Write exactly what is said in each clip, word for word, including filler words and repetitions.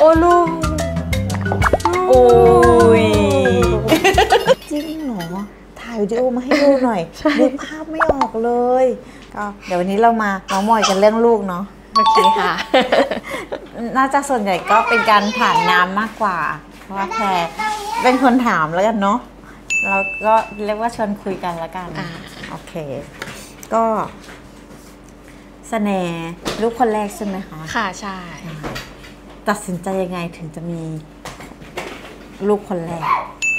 โอ้ลูกโอ้ยจริงเหรอถ่ายวิดีโอมาให้ดูหน่อยดูภาพไม่ออกเลยก็เดี๋ยววันนี้เรามาเมาท์มอยกันเรื่องลูกเนาะโอเคค่ะน่าจะส่วนใหญ่ก็เป็นการถามน้ำมากกว่าเพราะว่าแพรเป็นคนถามแล้วกันเนาะเราก็เรียกว่าชวนคุยกันแล้วกันโอเคก็เสน่ห์ลูกคนแรกใช่ไหมคะค่ะใช่ตัดสินใจยังไงถึงจะมีลูกคนแรก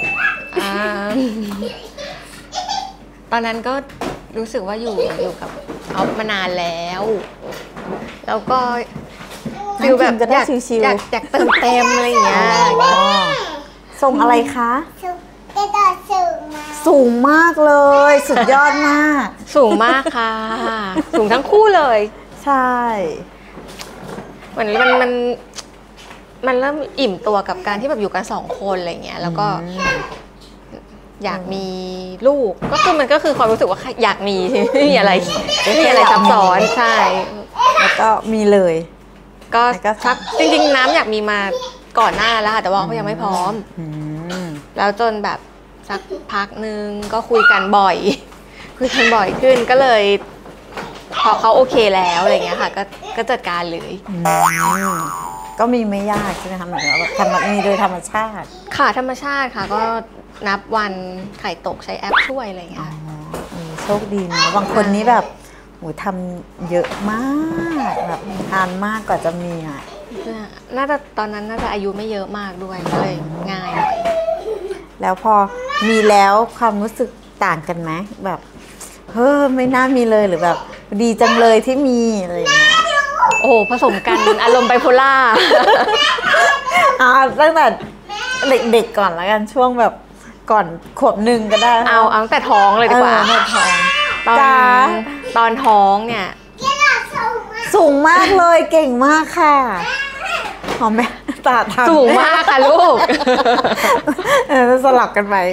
ตอนนั้นก็รู้สึกว่าอยู่อยู่กับออฟมานานแล้วแล้วก็ฟิลแบบอยากอยากอยากเติมเต็มอะไรอย่างเงี้ยส่งอะไรคะกระโดดสูงมากสูงมากเลยสุดยอดมากสูงมากค่ะสูงทั้งคู่เลยใช่วันนี้มันมันมันเริ่มอิ่มตัวกับการที่แบบอยู่กันสองคนอะไรเงี้ยแล้วก็อยากมีลูกก็คือมันก็คือความรู้สึกว่าอยากมีไม่มีอะไรไม่มีอะไรซับซ้อนใช่แล้วก็มีเลยก็ชักจริงๆน้ำอยากมีมาก่อนหน้าแล้วค่ะแต่ว่าเขายังไม่พร้อมแล้วจนแบบสักพักนึงก็คุยกันบ่อยคุยกันบ่อยขึ้นก็เลยพอเขาโอเคแล้วอะไรเงี้ยค่ะก็ก็จัดการเลยก็มีไม่ยากใช่ไหมคะเหมือนแบบทำมีโดยธรรมชาติค่ะธรรมชาติค่ะก็นับวันไข่ตกใช้แอปช่วยอะไรเงี้ยโชคดีนะบางคนนี้แบบโหทำเยอะมากแบบทานมากกว่าจะมีอ่ะน่าจะตอนนั้นน่าจะอายุไม่เยอะมากด้วยก็เลยง่ายหน่อยแล้วพอมีแล้วความรู้สึกต่างกันไหมแบบเฮ้อไม่น่ามีเลยหรือแบบดีจังเลยที่มีอะไรอย่างเงี้ยโอ้ผสมกันอารมณ์ไบโพล่าอ่าตั้งแต่เด็กๆก่อนแล้วกันช่วงแบบก่อนขวบหนึ่งก็ได้เอาเอาตั้งแต่ท้องเลยดีกว่าตั้งแต่ท้องตอนตอนท้องเนี่ยสูงมากเลยเก่งมากค่ะหอมแม่ตาทำสูงมากค่ะลูกสลับกันไป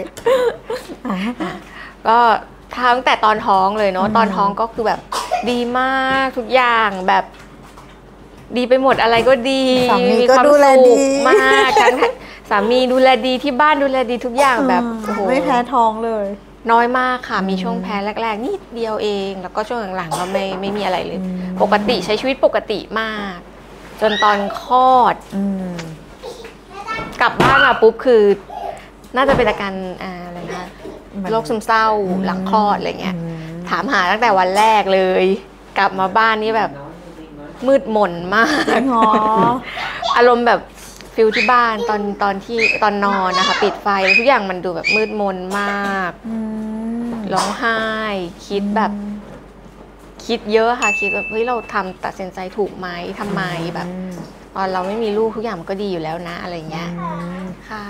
ก็ตั้งแต่ตอนท้องเลยเนาะตอนท้องก็คือแบบดีมากทุกอย่างแบบดีไปหมดอะไรก็ดีสามีก็ดูแลดีมากทั้งสามีดูแลดีที่บ้านดูแลดีทุกอย่างแบบไม่แพ้ท้องเลยน้อยมากค่ะมีช่วงแพ้แรกๆนิดเดียวเองแล้วก็ช่วงหลังๆก็ไม่ไม่มีอะไรเลยปกติใช้ชีวิตปกติมากจนตอนคลอดกลับบ้านมาปุ๊บคือน่าจะเป็นอาการอะไรนะโรคซึมเศร้าหลังคลอดอะไรเงี้ยถามหาตั้งแต่วันแรกเลยกลับมาบ้านนี่แบบมืดมนมากอารมณ์แบบฟิลที่บ้านตอนตอนที่ตอนนอนนะคะปิดไฟทุกอย่างมันดูแบบมืดมนมากร้องไห้คิดแบบคิดเยอะค่ะคิดแบบเฮ้ยเราทำตัดสินใจถูกไหมทำไมแบบตอนเราไม่มีลูกทุกอย่างมันก็ดีอยู่แล้วนะอะไรเงี้ยค่ะ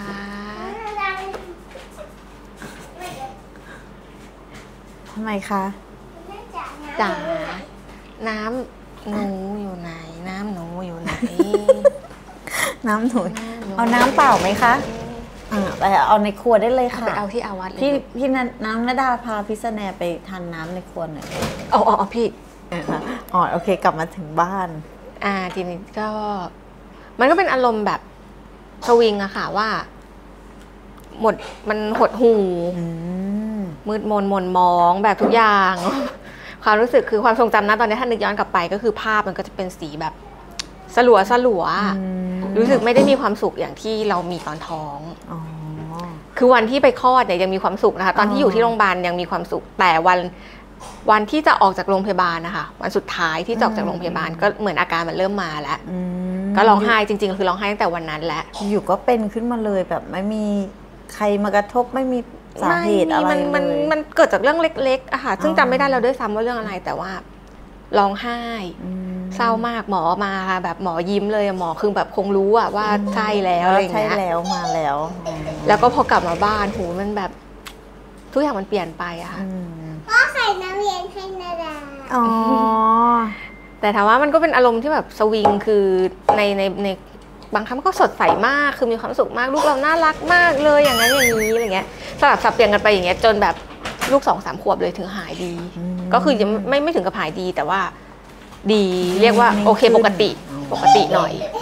ทำไมคะจ๋าน้ำหนูอยู่ไหนน้ำหนูอยู่ไหนน้ำหนูเอาน้ำเปล่าไหมคะอ่าไปเอาในครัวได้เลยค่ะไปเอาที่อาวัตพี่พี่น้ำนดาพาพี่เสน่ห์ไปทานน้ำในครัวหน่อยอ๋ออ๋อพี่อ๋อโอเคกลับมาถึงบ้านอ่าทีนี้ก็มันก็เป็นอารมณ์แบบสวิงอะค่ะว่าหมดมันหดหูมืดมนมนมองแบบทุกอย่างความรู้สึกคือความทรงจำนะตอนนี้ถ้านึกย้อนกลับไปก็คือภาพมันก็จะเป็นสีแบบสลัวสลัวรู้สึกไม่ได้มีความสุขอย่างที่เรามีตอนท้องคือวันที่ไปคลอดเนี่ยยังมีความสุขนะคะตอนที่อยู่ที่โรงพยาบาลยังมีความสุขแต่วันวันที่จะออกจากโรงพยาบาลนะคะวันสุดท้ายที่จะออกจากโรงพยาบาลก็เหมือนอาการมันเริ่มมาแล้วก็ร้องไห้จริงๆคือร้องไห้ตั้งแต่วันนั้นแหละอยู่ก็เป็นขึ้นมาเลยแบบไม่มีใครมากระทบไม่มีสาเหตุอะไรเลยมันมันเกิดจากเรื่องเล็กๆอะค่ะซึ่งจำไม่ได้แล้วด้วยซ้ำว่าเรื่องอะไรแต่ว่าร้องไห้เศร้ามากหมอมาแบบหมอยิ้มเลยหมอคือแบบคงรู้อะว่าใช่แล้วอะไรอย่างเงี้ยใช่แล้วมาแล้วแล้วก็พอกลับมาบ้านหูมันแบบทุกอย่างมันเปลี่ยนไปอะค่ะพ่อใส่น้ำเย็นให้นาดาอ๋อแต่ถามว่ามันก็เป็นอารมณ์ที่แบบสวิงคือในในในบางครั้งก็สดใสมากคือมีความสุขมากลูกเราน่ารักมากเลยอย่างนั้นอย่างนี้อะไรเงี้ยสลับสับเปลี่ยนกันไปอย่างเงี้ยจนแบบลูกสองสามขวบเลยถึงหายดีก็คือยังไม่ไม่ถึงกับหายดีแต่ว่าดีเรียกว่าโอเคปกติปกติหน่อย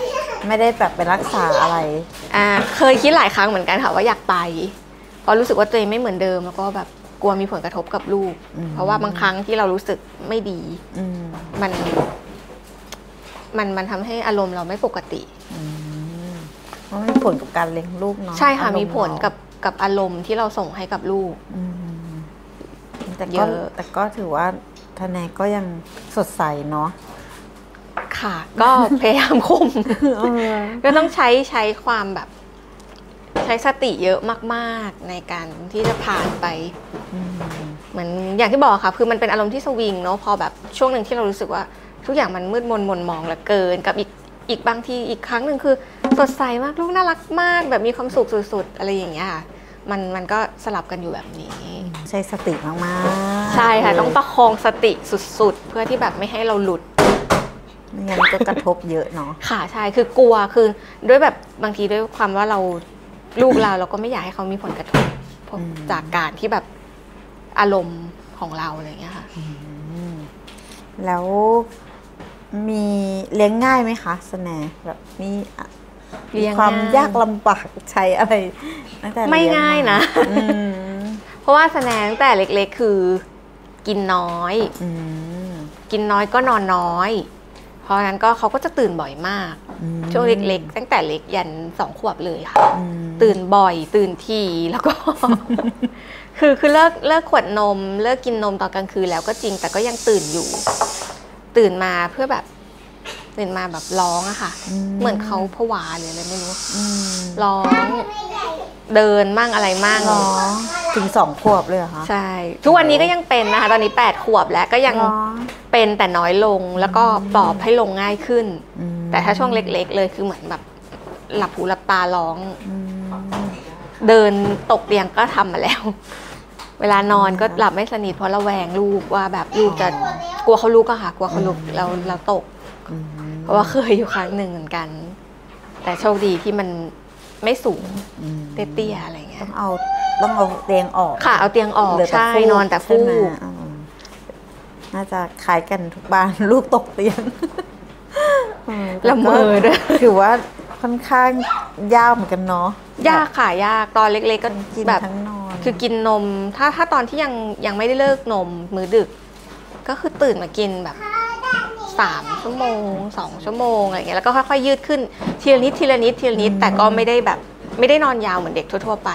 ไม่ได้แบบไปรักษาอะไรอ่าเคยคิดหลายครั้งเหมือนกันค่ะว่าอยากไปเพราะรู้สึกว่าตัวเองไม่เหมือนเดิมแล้วก็แบบกลัวมีผลกระทบกับลูกเพราะว่าบางครั้งที่เรารู้สึกไม่ดีมันมันมันทำให้อารมณ์เราไม่ปกติมันมีผลกับการเลี้ยงลูกเนาะใช่ค่ะมีผลกับกับอารมณ์ที่เราส่งให้กับลูกแต่ก็แต่ก็ถือว่าทนายก็ยังสดใสเนาะค่ะก็พยายามคุมก็ต้องใช้ใช้ความแบบใช้สติเยอะมากๆในการที่จะผ่านไปเหมือนอย่างที่บอกค่ะคือมันเป็นอารมณ์ที่สวิงเนาะพอแบบช่วงหนึ่งที่เรารู้สึกว่าทุกอย่างมันมืดมนหม่นหมองเหลือเกินกับอีกอีกบางทีอีกครั้งหนึ่งคือสดใสมากลูกน่ารักมากแบบมีความสุขสุดๆอะไรอย่างเงี้ยค่ะมันมันก็สลับกันอยู่แบบนี้ใช้สติมากๆใช่ค่ะต้องประคองสติสุดๆเพื่อที่แบบไม่ให้เราหลุดไม่งั้นก็กระทบเยอะเนาะค่ะใช่คือกลัวคือด้วยแบบบางทีด้วยความว่าเราลูกเราเราก็ไม่อยากให้เขามีผลกระทบจากการที่แบบอารมณ์ของเราอะไรอย่างเงี้ยค่ะแล้วมีเลี้ยงง่ายไหมคะสแนแบบมีความยากลำบากใช้อะไรตั้งแต่ไม่ง่ายนะเพราะว่าสแนตั้งแต่เล็กๆคือกินน้อยกินน้อยก็นอนน้อยเพราะนั้นก็เขาก็จะตื่นบ่อยมากช่วงเล็กๆตั้งแต่เล็กยันสองขวบเลยค่ะตื่นบ่อยตื่นทีแล้วก็ คือคือเลิกเลิกขวดนมเลิกกินนมตอนกลางคืนแล้วก็จริงแต่ก็ยังตื่นอยู่ตื่นมาเพื่อแบบตื่นมาแบบร้องอะค่ะเหมือนเขาผวาหรืออะไรไม่รู้ร้องเดินมั่งอะไรมั่งร้องถึงสองขวบเลยเหรอคะใช่ทุกวันนี้ก็ยังเป็นนะคะตอนนี้แปดขวบแล้วก็ยังเป็นแต่น้อยลงแล้วก็ปลอบให้ลงง่ายขึ้นแต่ถ้าช่วงเล็กๆเลยคือเหมือนแบบหลับหูหลับตาร้องเดินตกเตียงก็ทำมาแล้วเวลานอนก็หลับไม่สนิทเพราะระแวงลูกว่าแบบลูกจะกลัวเขาลุกอะค่ะกลัวเขาลุกเราเราตกเพราะว่าเคยอยู่ครั้งหนึ่งเหมือนกันแต่โชคดีที่มันไม่สูงเตี้ยๆอะไรเงี้ยต้องเอาต้องเอาเตียงออกค่ะเอาเตียงออกใช่นอนแต่ฟูกน่าจะคล้ายกันทุกบ้านลูกตกเตียงละเมอด้วยถือว่าค่อนข้างยากเหมือนกันเนาะยากค่ะยากตอนเล็กๆก็แบบคือกินนมถ้าถ้าตอนที่ยังยังไม่ได้เลิกนมมื้อดึกก็คือตื่นมากินแบบสามชั่วโมงสองชั่วโมงอะไรเงี้ยแล้วก็ค่อยๆยืดขึ้นทีละนิดทีละนิดทีละนิดแต่ก็ไม่ได้แบบไม่ได้นอนยาวเหมือนเด็กทั่วๆไป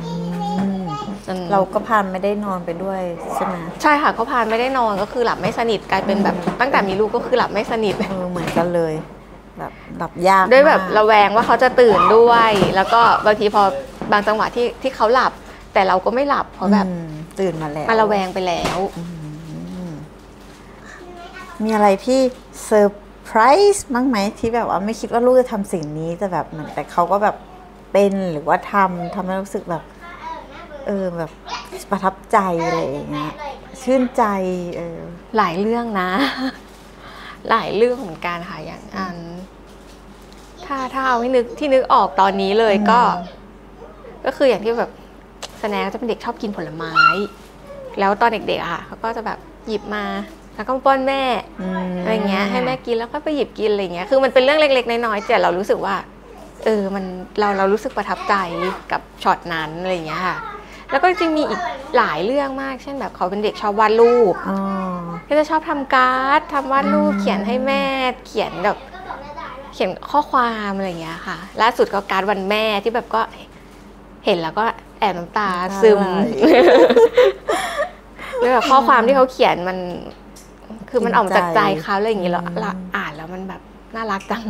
เราก็พานไม่ได้นอนไปด้วยใช่ไหมใช่ค่ะเขาพานไม่ได้นอนก็คือหลับไม่สนิทกลายเป็นแบบตั้งแต่มีลูกก็คือหลับไม่สนิทเออเหมือนกันเลยแบบหลับยากด้วยแบบระแวงว่าเขาจะตื่นด้วยแล้วก็บางทีพอบางจังหวะที่ที่เขาหลับแต่เราก็ไม่หลับเพราะแบบตื่นมาแล้วมาระแวงไปแล้วมีอะไรที่เซอร์ไพรส์มั้งไหมที่แบบว่าไม่คิดว่าลูกจะทำสิ่งนี้แต่แบบเหมือนแต่เขาก็แบบเป็นหรือว่าทำทำให้รู้สึกแบบเออแบบประทับใจอะไรอย่างเงี้ยชื่นใจเออหลายเรื่องนะ หลายเรื่องเหมือนกันค่ะอย่างอันถ้าถ้าเอาให้นึกที่นึกออกตอนนี้เลยก็ ก็คืออย่างที่แบบแสดงจะเป็นเด็กชอบกินผลไม้แล้วตอนเด็กๆอะค่ะเขาก็จะแบบหยิบมาแล้วก็ป้อนแม่อะไรเงี้ยให้แม่กินแล้วก็ไปหยิบกินอะไรเงี้ยคือมันเป็นเรื่องเล็กๆน้อยๆแต่เรารู้สึกว่าเออมันเราเรารู้สึกประทับใจกับช็อตนั้นอะไรเงี้ยค่ะแล้วก็จริงมีอีกหลายเรื่องมากเช่นแบบเขาเป็นเด็กชอบวาดรูปก็จะชอบทำการ์ดทำวาดรูปเขียนให้แม่เขียนแบบเขียนข้อความอะไรเงี้ยค่ะล่าสุดก็การ์ดวันแม่ที่แบบก็เห็นแล้วก็แอบน้ำตาซึมแล้วแบบข้อความที่เขาเขียนมันคือมันออกจากใจเขาอะไรอย่างเงี้ยแล้วอ่านแล้วมันแบบน่ารักจัง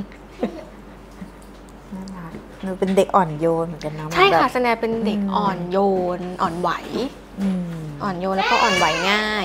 น่ารักหนูเป็นเด็กอ่อนโยนเหมือนกันนะใช่ค่ะแสดงเป็นเด็กอ่อนโยนอ่อนไหวอ่อนโยนแล้วก็อ่อนไหวง่าย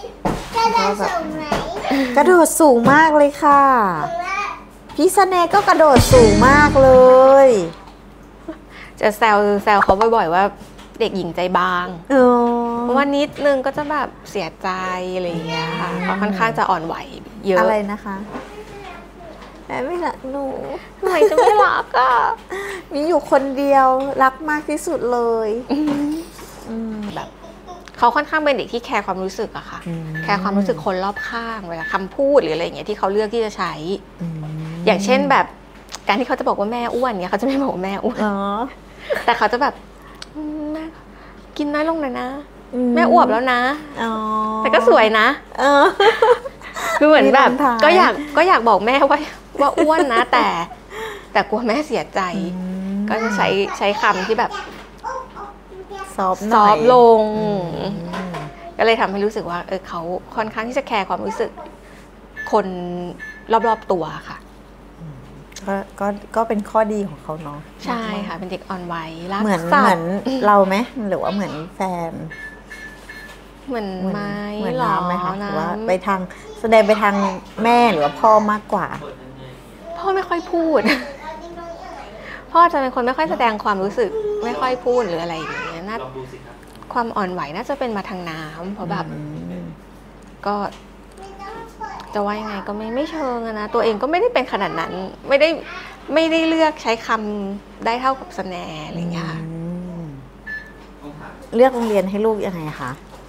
กระโดดสูงมากเลยค่ะพี่สแนก็กระโดดสูงมากเลยจะแซวแซวเขาบ่อยๆว่าเด็กหญิงใจบางเพราะว่านิดนึงก็จะแบบเสียใจอะไรอย่างเงี้ยค่ะเขาค่อนข้างจะอ่อนไหวเยอะอะไรนะคะแม่ไม่รักหนูทำไมจะไม่รักอ่ะมีอยู่คนเดียวรักมากที่สุดเลยแบบเขาค่อนข้างเป็นเด็กที่แคร์ความรู้สึกอะค่ะแคร์ความรู้สึกคนรอบข้างเวลาคำพูดหรืออะไรอย่างเงี้ยที่เขาเลือกที่จะใช้อย่างเช่นแบบการที่เขาจะบอกว่าแม่อ้วนเนี่ยเขาจะไม่บอกว่าแม่อ้วนอ๋อแต่เขาจะแบบอืมแม่กินน้อยลงหน่อยนะอืแม่อวบแล้วนะอ๋อแต่ก็สวยนะเออคือเหมือนแบบมีลำท้ายก็อยากก็อยากบอกแม่ว่าว่าอ้วนนะ แต่ แต่กลัวแม่เสียใจ ก็จะใช้ใช้คำที่แบบซอฟต์หซน่ออยฟต์ลงอืมก็เลยทำให้รู้สึกว่าเออเขาค่อนข้างที่จะแคร์ความรู้สึกคนรอบๆตัวค่ะก็ก็ก็เป็นข้อดีของเขาเนาะใช่ค่ะ เป็นเด็กอ่อนไหวรักเหมือนสัเหมืตอนว์เราไหมหรือว่าเหมือนแฟนเหมือนเหมือนไม้เหมือนหรอน้ำไหมคะหรือว่าน้ำไปทางแสดงไปทางแม่หรือว่าพ่อมากกว่าพ่อไม่ค่อยพูด พ่อจะเป็นคนไม่ค่อยแสดงความรู้สึก ไม่ค่อยพูดหรืออะไรอย่างเงี้ยน่าความอ่อนไหวน่าจะเป็นมาทางน้ำเพราะแบบอืมก็จะว่ายังไงก็ไม่ไม่เชิงอะนะตัวเองก็ไม่ได้เป็นขนาดนั้น ไม่ได้ไม่ได้เลือกใช้คำได้เท่ากับสแนร์อะไรอย่างเงี้ยค่ะอืมเลือกโรงเรียนให้ลูกยังไงคะ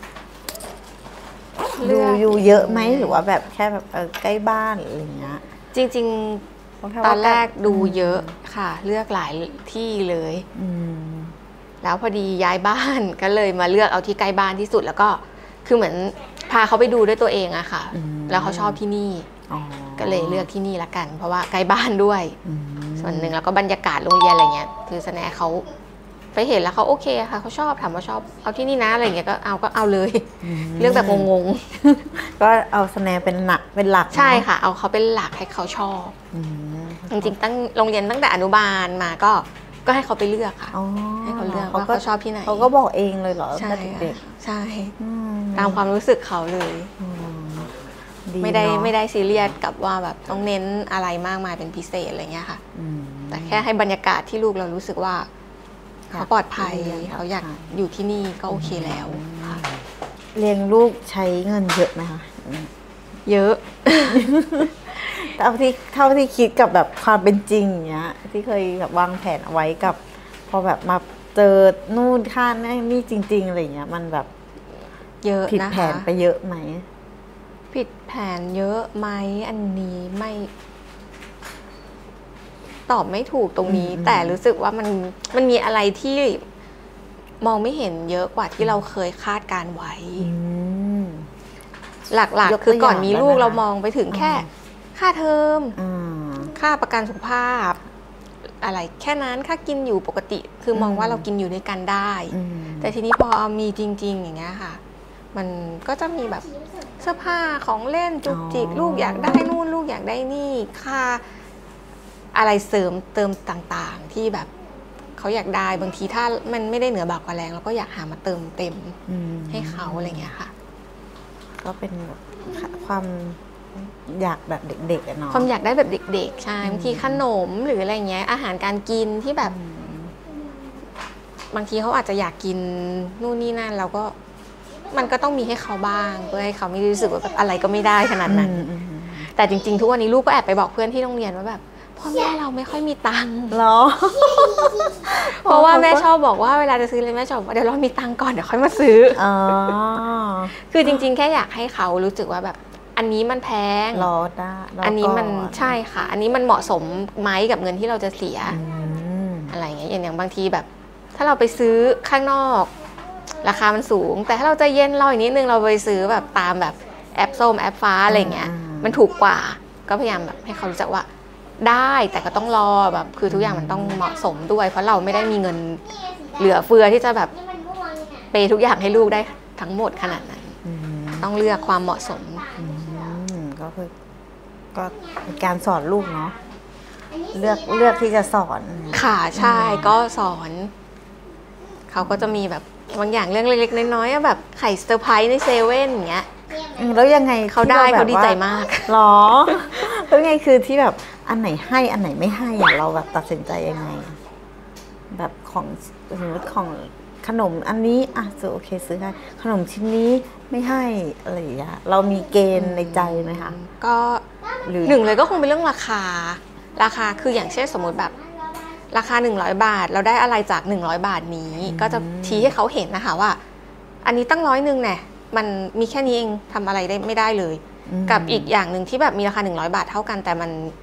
เลือยู่อกอยู่เยอะไหมหรือว่าแบบแค่แบบเออใกล้บ้านหรืออะไรอย่างเงี้ยจริง ๆ ตอนแรกดูเยอะค่ะ เลือกหลายที่เลยอืมแล้วพอดีย้ายบ้าน ก็เลยมาเลือกเอาที่ใกล้บ้านที่สุดแล้วก็คือเหมือนพาเขาไปดูด้วยตัวเองอะค่ะอืมแล้วเขาชอบที่นี่อ๋อก็เลยเลือกที่นี่ละกัน เพราะว่าใกล้บ้านด้วยอืมส่วนหนึ่งแล้วก็บรรยากาศโรงเรียนอะไรเงี้ยคือสแนเขาไปเห็นแล้วเขาโอเคค่ะเขาชอบถามว่าชอบเอาที่นี่นะอะไรเงี้ยก็เอาก็เอาเลย เลือกแบบงงก็เอาสแนร์เป็นหนักเป็นหลักๆ ใช่ค่ะ เอาเขาเป็นหลักให้เขาชอบอืมจริงๆตั้งโรงเรียนตั้งแต่อนุบาลมาก็ก็ให้เขาไปเลือกค่ะอ๋อให้เขาเลือกว่าเขาชอบที่ไหนเขาก็บอกเองเลยเหรอใช่ตั้งแต่เด็กใช่ๆอืตามความรู้สึกเขาเลยอืมไม่ได้เนอะไม่ได้ซีเรียสกับว่าแบบต้องเน้นอะไรมากมายเป็นพิเศษอะไรเงี้ยค่ะอืมแต่แค่ให้บรรยากาศที่ลูกเรารู้สึกว่าเขาปลอดภัยอยากเขาอยากปลอดภัยอยู่ที่นี่ก็โอเคแล้วค่ะเลี้ยงลูกใช้เงินเยอะไหมคะอืมเยอะเท่าที่เท่าที่คิดกับแบบความเป็นจริงอย่างเงี้ย ที่เคยแบบวางแผนเอาไว้กับ พอแบบมาเจอนู่นค่านั่นนี่จริง ๆอะไรเงี้ย มันแบบเยอะผิดนะแผคะนไปเยอะไหมผิดแผนเยอะไหมอันนี้ไม่ ตอบไม่ถูกตรงนี้อืมแต่รู้สึกว่ามันมันมีอะไรที่มองไม่เห็นเยอะกว่าที่เราเคยคาดการไว้อืมหลักยกๆ คือก่อนตัวอย่างมีลูกได้ไหมเรามองไปถึงแค่อ่าค่าเทอมอ่าค่าประกันสุขภาพ อะไรแค่นั้นค่ากินอยู่ปกติ คือมองว่าเรากินอยู่ด้วยกันได้อืมแต่ทีนี้พอมีจริง ๆ อย่างเงี้ยค่ะ มันก็จะมีแบบเสื้อผ้าของเล่นจุกจิกอ๋อลูกอยากได้นู่นลูกอยากได้นี่ค่าอะไรเสริมเติมต่างๆ ที่แบบเขาอยากได้บางทีถ้ามันไม่ได้เหนือบากกว่าแรงเราก็อยากหามาเติมเต็มอืมให้เขาอะไรเงี้ยค่ะก็เป็นแบบความอยากแบบเด็กๆอะเนาะความอยากได้แบบเด็กๆใช่บางทีขนมหรืออะไรเงี้ยอาหารการกินที่แบบ บางทีเขาอาจจะอยากกินนู่นนี่นั่นเราก็มันก็ต้องมีให้เขาบ้างเพื่อให้เขาไม่รู้สึกว่าแบบอะไรก็ไม่ได้ขนาดนั้นอืมอืมอืมแต่จริงๆ ทุกวันนี้ลูกก็แอบไปบอกเพื่อนที่โรงเรียนว่าแบบพ่อแม่เราไม่ค่อยมีตังค์เหรอเพราะว่าแม่ชอบบอกว่าเวลาจะซื้ออะไรแม่ชอบบอกว่าเดี๋ยวเรามีตังค์ก่อนเดี๋ยวค่อยมาซื้ออ๋อคือจริงๆ แค่อยากให้เขารู้สึกว่าแบบอันนี้มันแพงรอได้รอันนี้มันก่อใช่ค่ะ อันนี้มันเหมาะสมไหมกับเงินที่เราจะเสียอืมอะไรอย่างเงี้ยอย่างอย่างบางทีแบบ ถ้าเราไปซื้อข้างนอก ราคามันสูง แต่ถ้าเราใจเย็นรออีกนิดนึงเราไปซื้อแบบตามแบบแอปส้มแอปฟ้าอะไรเงี้ย มันถูกกว่าก็พยายามแบบให้เขารู้จักว่าได้แต่ก็ต้องรอแบบคือทุกอย่างมันต้องเหมาะสมด้วย เพราะเราไม่ได้มีเงินเหลือเฟือที่จะแบบนี่มันม่วงเนี่ยเปย์ทุกอย่างให้ลูกได้ทั้งหมดขนาดนั้นอืมต้องเลือกความเหมาะสมอืมก็คือก็เป็นการสอนลูกเนาะเลือกเลือกที่จะสอนค่ะใช่ก็สอน เขาก็จะมีแบบบางอย่างเรื่องเล็กๆน้อยๆอะแบบไข่เซอร์ไพรส์ในเซเว่นอย่างเงี้ยอืมแล้วยังไงเขาได้ที่รแบบเขาดีใจว่มากหรอ แล้วไงคือที่แบบอันไหนให้อันไหนไม่ให้อะเราแบบตัดสินใจยังไงอะแบบของสมมติของขนมอันนี้อ่ะซื้อโอเคซื้อให้ขนมชิ้นนี้ไม่ให้อะไรอย่างเงี้ยเรามีเกณฑ์ในใจไหมคะก็หรือหนึ่งเลยก็คงเป็นเรื่องราคา ราคาคืออย่างเช่นสมมติแบบราคาหนึ่งร้อยบาท เราได้อะไรจากหนึ่งร้อยบาทนี้ ก็จะชี้ให้เขาเห็นนะคะว่า อันนี้ตั้งร้อยหนึ่งเนี่ยมันมีแค่นี้เองทำอะไรได้ไม่ได้เลยอืมกับอีกอย่างหนึ่งที่แบบมีราคาหนึ่งร้อยบาทเท่ากัน แต่มัน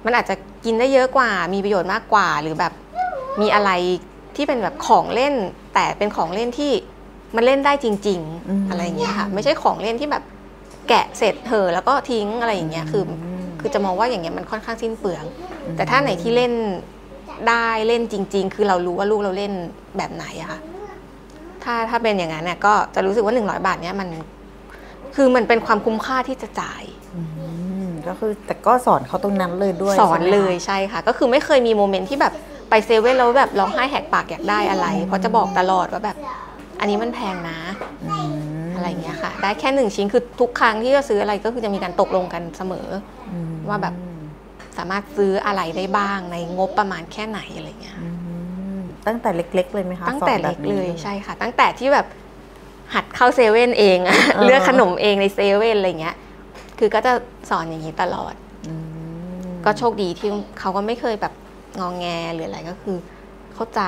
มันอาจจะกินได้เยอะกว่ามีประโยชน์มากกว่าหรือแบบมีอะไรที่เป็นแบบของเล่นแต่เป็นของเล่นที่มันเล่นได้จริงๆอะไรอย่างเงี้ยค่ะไม่ใช่ของเล่นที่แบบแกะเสร็จเถอะแล้วก็ทิ้งอะไรอย่างเงี้ยคือคือจะมองว่าอย่างเงี้ยมันค่อนข้างสิ้นเปลืองแต่ถ้าไหนที่เล่นได้เล่นจริงๆคือเรารู้ว่าลูกเราเล่นแบบไหนอะค่ะถ้าถ้าเป็นอย่างนั้นเนี่ยก็จะรู้สึกว่าหนึ่งร้อยบาทเนี่ยมันคือมันเป็นความคุ้มค่าที่จะจ่ายก็คือแต่ก็สอนเขาตรงนั้นเลยด้วยสอนเลยใช่ค่ะก็คือไม่เคยมีโมเมนต์ที่แบบไปเซเว่นแล้วแบบร้องไห้แหกปากอยากได้อะไรเพราะจะบอกตลอดว่าแบบอันนี้มันแพงนะอะไรอย่างเงี้ยค่ะได้แค่หนึ่งชิ้นคือทุกครั้งที่จะซื้ออะไรก็คือจะมีการตกลงกันเสมอว่าแบบสามารถซื้ออะไรได้บ้างในงบประมาณแค่ไหนอะไรเงี้ยตั้งแต่เล็กๆเลยไหมคะตั้งแต่เล็กเลยใช่ค่ะตั้งแต่ที่แบบหัดเข้าเซเว่นเองอะเลือกขนมเองในเซเว่นอะไรเงี้ยคือก็จะสอนอย่างนี้ตลอดก็โชคดีที่เขาก็ไม่เคยแบบงองแงหรืออะไรก็คือเข้าใจ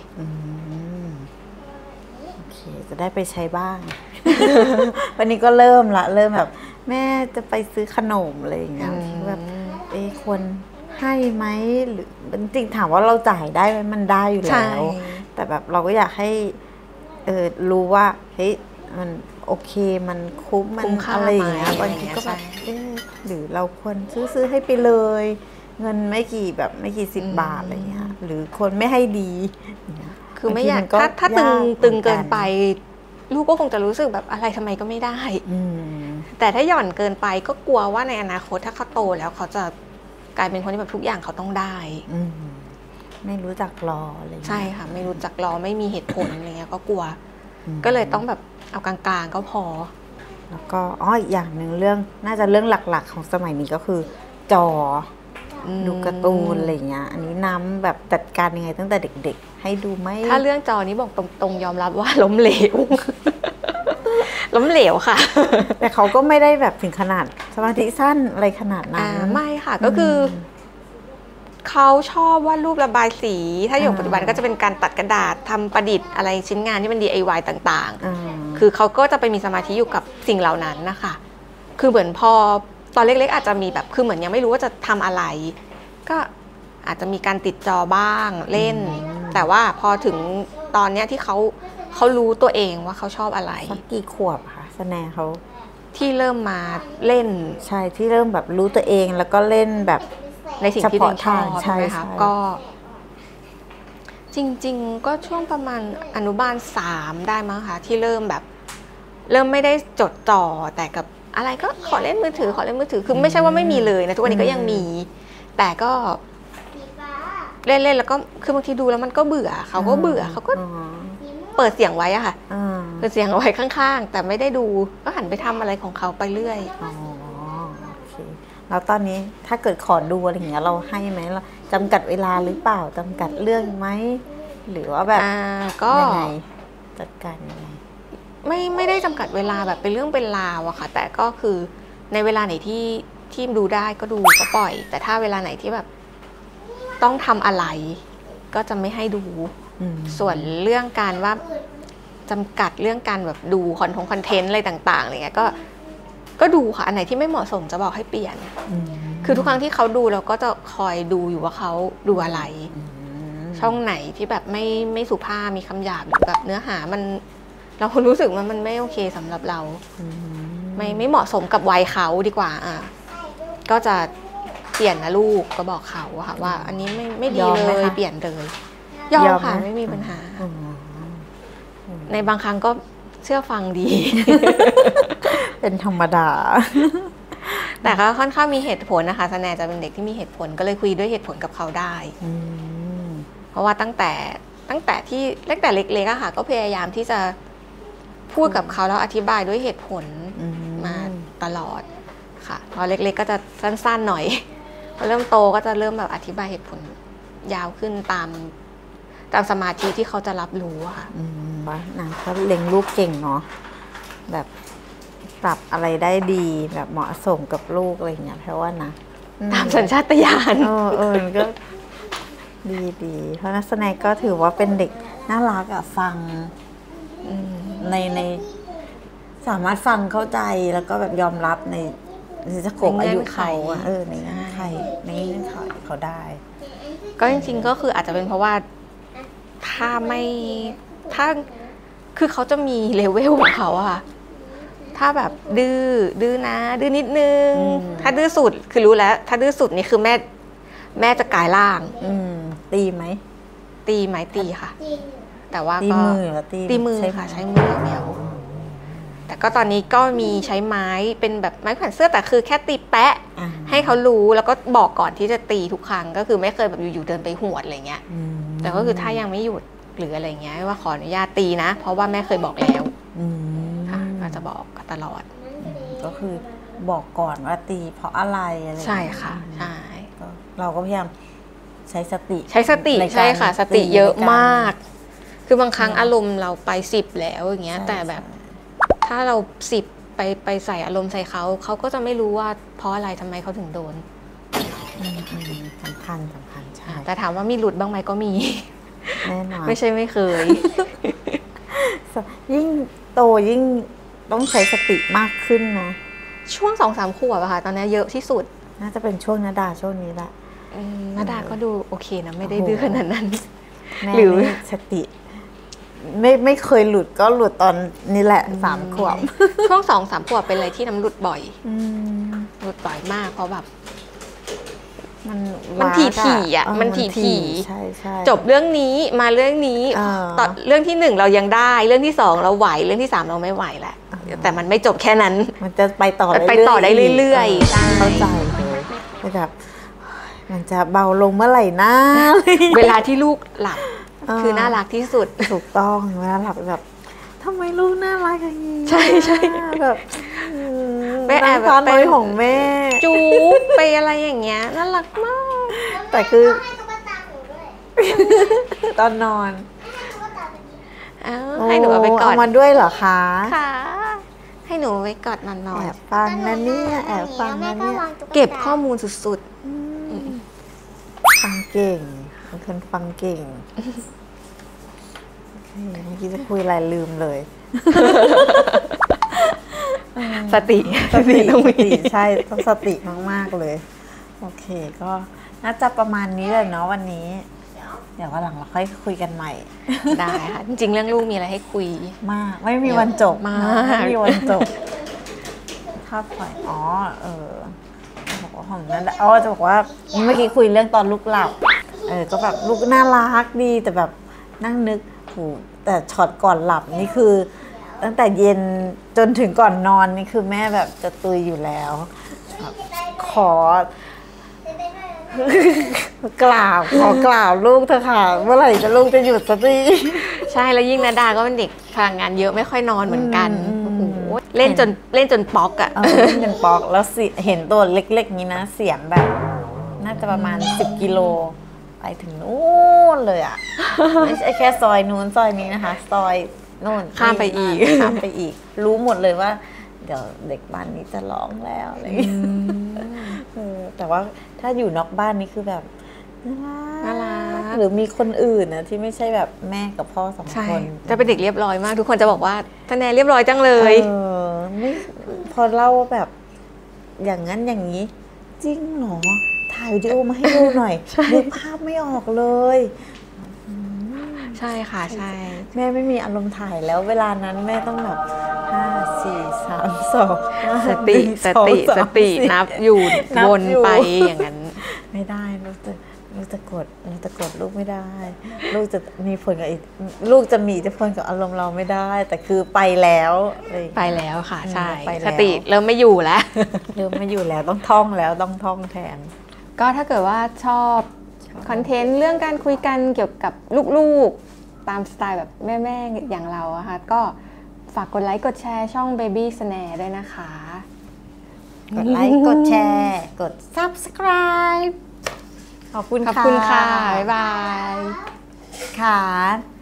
โอเคจะได้ไปใช้บ้าง วันนี้ก็เริ่มละเริ่มแบบแม่จะไปซื้อขนมอะไรอย่างเงี้ยแบบเอ๊ะควรให้ไหมหรือจริงถามว่าเราจ่ายได้ไหมมันได้อยู่แล้วแต่แบบเราก็อยากให้เออรู้ว่าเฮ้ยมันโอเคมันคุ้มมันอะไรอย่างเงี้ยบางทีก็แบบเอ๊ะหรือเราควรซื้อซื้อให้ไปเลยเงินไม่กี่แบบไม่กี่สิบบาทอะไรเงี้ยหรือคนไม่ให้ดีคือไม่อยากถ้าถ้าตึงตึงเกินไปลูกก็คงจะรู้สึกแบบอะไรทำไมก็ไม่ได้แต่ถ้าหย่อนเกินไปก็กลัวว่าในอนาคตถ้าเขาโตแล้วเขาจะกลายเป็นคนที่แบบทุกอย่างเขาต้องได้ไม่รู้จักรออะไรใช่ค่ะไม่รู้จักรอไม่มีเหตุผลอะไรเงี้ยก็กลัวก็เลยต้องแบบเอากลางๆก็พอแล้วก็อ๋ออีกอย่างหนึ่งเรื่องน่าจะเรื่องหลักๆของสมัยนี้ก็คือจอดูการ์ตูนอะไรเงี้ยอันนี้น้ำแบบจัดการยังไงตั้งแต่เด็กๆให้ดูไหมถ้าเรื่องจอนี้บอกตรงๆยอมรับว่าล้มเหลว ล้มเหลวค่ะแต่เขาก็ไม่ได้แบบถึงขนาดสมาธิสั้นอะไรขนาดนั้นไม่ค่ะก็คือเขาชอบวาดรูประบายสีถ้าอย่างปัจจุบันก็จะเป็นการตัดกระดาษทำประดิษฐ์อะไรชิ้นงานที่มัน ดี ไอ วาย ต่างๆคือเขาก็จะไปมีสมาธิอยู่กับสิ่งเหล่านั้นนะคะคือเหมือนพอตอนเล็กๆอาจจะมีแบบคือเหมือนยังไม่รู้ว่าจะทำอะไรก็อาจจะมีการติดจอบ้างเล่นแต่ว่าพอถึงตอนเนี้ยที่เขาเขารู้ตัวเองว่าเขาชอบอะไรสักกี่ขวบคะแสดงเขาที่เริ่มมาเล่นใช่ที่เริ่มแบบรู้ตัวเองแล้วก็เล่นแบบในสิ่งที่ตัวเองชอบใช่ไหมคะก็จริงๆก็ช่วงประมาณอนุบาลสามได้มั้งคะที่เริ่มแบบเริ่มไม่ได้จดจ่อแต่กับอะไรก็ขอเล่นมือถือขอเล่นมือถือคือไม่ใช่ว่าไม่มีเลยนะทุกวันนี้ก็ยังมีแต่ก็เล่นๆแล้วก็คือบางทีดูแล้วมันก็เบื่อเขาก็เบื่อเขาก็เปิดเสียงไว้อะค่ะเปิดเสียงไว้ข้างๆแต่ไม่ได้ดูก็หันไปทำอะไรของเขาไปเรื่อยอ๋อโอเคแล้วตอนนี้ถ้าเกิดขอดูอะไรอย่างเงี้ยเราให้ไหมเราจำกัดเวลาหรือเปล่าจำกัดเรื่องไหมหรือว่าแบบยังไงจัดการยังไงไม่ไม่ได้จำกัดเวลาแบบเป็นเรื่องเป็นราวอะค่ะแต่ก็คือในเวลาไหนที่ที่ดูได้ก็ดูก็ปล่อยแต่ถ้าเวลาไหนที่แบบต้องทำอะไรก็จะไม่ให้ดูส่วนเรื่องการว่าจำกัดเรื่องการแบบดูคอนทงคอนเทนต์อะไรต่างๆอะไรเงี้ยก็ก็ดูค่ะอันไหนที่ไม่เหมาะสมจะบอกให้เปลี่ยนคือทุกครั้งที่เขาดูเราก็จะคอยดูอยู่ว่าเขาดูอะไรช่องไหนที่แบบไม่ไม่สุภาพมีคำหยาบหรือแบบเนื้อหามันเรารู้สึกว่ามันไม่โอเคสำหรับเราไม่ไม่เหมาะสมกับวัยเขาดีกว่าอ่ะก็จะเปลี่ยนนะลูกก็บอกเขาค่ะว่าอันนี้ไม่ไม่ดีเลยเปลี่ยนเลยยอมค่ะไม่มีปัญหาในบางครั้งก็เชื่อฟังดีเป็นธรรมดาแต่ก็ค่อนข้างมีเหตุผลนะคะสแนจะเป็นเด็กที่มีเหตุผลก็เลยคุยด้วยเหตุผลกับเขาได้เพราะว่าตั้งแต่ตั้งแต่ที่ตั้งแต่เล็กๆอะค่ะก็พยายามที่จะพูดกับเขาแล้วอธิบายด้วยเหตุผลมาตลอดค่ะพอเล็กๆก็จะสั้นๆหน่อยพอเริ่มโตก็จะเริ่มแบบอธิบายเหตุผลยาวขึ้นตามตามสมาธิที่เขาจะรับรู้ค่ะอืมว่านางเขาเลี้ยงลูกเก่งเนาะแบบปรับอะไรได้ดีแบบเหมาะสมกับลูกอะไรเงี้ยเพราะว่านะตามสัญชาตญาณเออเออก็ดีดีเพราะนักแสดงก็ถือว่าเป็นเด็กน่ารักอะฟังในในสามารถฟังเข้าใจแล้วก็แบบยอมรับในจะกบอายุเขาอะเออในเงื่อนไขในเงื่อนไขเขาได้ก็จริงๆก็คืออาจจะเป็นเพราะว่าถ้าไม่ถ้าคือเขาจะมีเลเวลของเขาอะค่ะถ้าแบบดื้อดื้อนะดื้อนิดนึงถ้าดื้อสุดคือรู้แล้วถ้าดื้อสุดนี่คือแม่แม่จะกลายร่างตีไหมตีไหมตีค่ะแต่ว่าตีมือหรือตีตีมือค่ะใช้มืออย่างเดียวแต่ก็ตอนนี้ก็มีใช้ไม้เป็นแบบไม้แขวนเสื้อแต่คือแค่ตีแปะให้เขารู้แล้วก็บอกก่อนที่จะตีทุกครั้งก็คือไม่เคยแบบอยู่ๆเดินไปหวดอะไรเงี้ยแต่ก็คือถ้ายังไม่หยุดหรืออะไรเงี้ยว่าขออนุญาตตีนะเพราะว่าแม่เคยบอกแล้วค่ะก็จะบอกตลอดก็คือบอกก่อนว่าตีเพราะอะไรอะไรใช่ค่ะใช่เราก็พยายามใช้สติใช้สติใช่ค่ะสติเยอะมากคือบางครั้งอารมณ์เราไปสิบแล้วอย่างเงี้ยแต่แบบถ้าเราสิบไปไปใส่อารมณ์ใส่เขาเขาก็จะไม่รู้ว่าเพราะอะไรทำไมเขาถึงโดนสำคัญสำคัญใช่แต่ถามว่ามีหลุดบ้างไหมก็มีแน่นอนไม่ใช่ไม่เคยยิ่งโตยิ่งต้องใช้สติมากขึ้นนะช่วงสองสามขวบอะค่ะตอนนี้เยอะที่สุดน่าจะเป็นช่วงนาดาช่วงนี้แหละนาดาก็ดูโอเคนะไม่ได้ดื้อขนาดนั้นหรือสติไม่ไม่เคยหลุดก็หลุดตอนนี้แหละสามขวบช่วงสองสามขวบเป็นอะไรที่น้ำหลุดบ่อยหลุดบ่อยมากเพราะแบบมันมันถี่ถี่อ่ะมันถี่ถี่จบเรื่องนี้มาเรื่องนี้ตอนเรื่องที่หนึ่งเรายังได้เรื่องที่สองเราไหวเรื่องที่สามเราไม่ไหวแหละแต่มันไม่จบแค่นั้นมันจะไปต่อไปต่อได้เรื่อยๆเข้าใจเลยแบบมันจะเบาลงเมื่อไหร่นะเวลาที่ลูกหลับคือน่ารักที่สุดถูกต้องเวลาหลับแบบทำไมลูกน่ารักอย่างนี้ใช่ใช่แบบแม่แอบแบบเป็นของแม่จูบไปอะไรอย่างเงี้ยน่ารักมากแต่คือตอนนอนให้หนูเอาไปกอดมันด้วยเหรอคะค่ะให้หนูไปกอดนอนนอนแอบฟังนะเนี่ยแอบฟังนะเนี่ยเก็บข้อมูลสุดๆฟังเก่งเป็นคนฟังเก่งเมื่อกี้จะคุยอะไรลืมเลยสติสติต้องมีใช่ต้องสติมากๆเลยโอเคก็น่าจะประมาณนี้เลยเนาะวันนี้เดี๋ยววันหลังเราค่อยคุยกันใหม่ได้ค่ะจริงๆเรื่องลูกมีอะไรให้คุยมากไม่มีวันจบมากไม่มีวันจบถ้าปล่อยอ๋อเออบอกว่าของนั้นอ๋อจะบอกว่าเมื่อกี้คุยเรื่องตอนลูกหลับเออก็แบบลูกน่ารักดีแต่แบบนั่งนึกโหแต่ช็อตก่อนหลับนี่คือตั้งแต่เย็นจนถึงก่อนนอนนี่คือแม่แบบจะตุยอยู่แล้วขอกราบขอกราบลูกเถอะค่ะเมื่อไหร่จะลูกจะหยุดสักทีใช่แล้วยิ่งนาดาก็เป็นเด็กพลังงานเยอะไม่ค่อยนอนเหมือนกันโอ้โหเล่นจนเล่นจนป๊อกอะเล่นจนป๊อกแล้วเห็นตัวเล็กๆนี้นะเสียงแบบน่าจะประมาณสิบกิโลไปถึงนู้นเลยอ่ะไม่ใช่แค่ซอยนู้นซอยนี้นะคะซอยโน่นข้ามไปอีกข้ามไปอีกรู้หมดเลยว่าเดี๋ยวเด็กบ้านนี้จะร้องแล้วอะไรอย่างเงี้ยแต่ว่าถ้าอยู่นอกบ้านนี่คือแบบน่ารักหรือมีคนอื่นนะที่ไม่ใช่แบบแม่กับพ่อสองคนจะเป็นเด็กเรียบร้อยมากทุกคนจะบอกว่าท่านแนเรียบร้อยจังเลยเออไม่พอเล่าแบบอย่างนั้นอย่างนี้จริงเหรอถ่ายวิดีโอมาให้ดูหน่อยนึกภาพไม่ออกเลยใช่ค่ะใช่แม่ไม่มีอารมณ์ถ่ายแล้วเวลานั้นแม่ต้องแบบห้าสี่สามสองสติสติสตินับอยู่วนไปอย่างนั้นไม่ได้ลูกจะลูกจะกดลูกจะกดลูกไม่ได้ลูกจะมีผลกับลูกจะมีอิทธิพลกับอารมณ์เราไม่ได้แต่คือไปแล้วไปแล้วค่ะใช่สติเริ่มไม่อยู่แล้วเริ่มไม่อยู่แล้วต้องท่องแล้วต้องท่องแทนก็ถ้าเกิดว่าชอบคอนเทนต์เรื่องการคุยกันเกี่ยวกับลูกๆตามสไตล์แบบแม่ๆอย่างเราอะค่ะก็ฝากกดไลค์กดแชร์ช่อง Baby Snare ด้วยนะคะกดไลค์กดแชร์กด Subscribe ขอบคุณค่ะขอบคุณค่ะบ๊ายบายค่ะ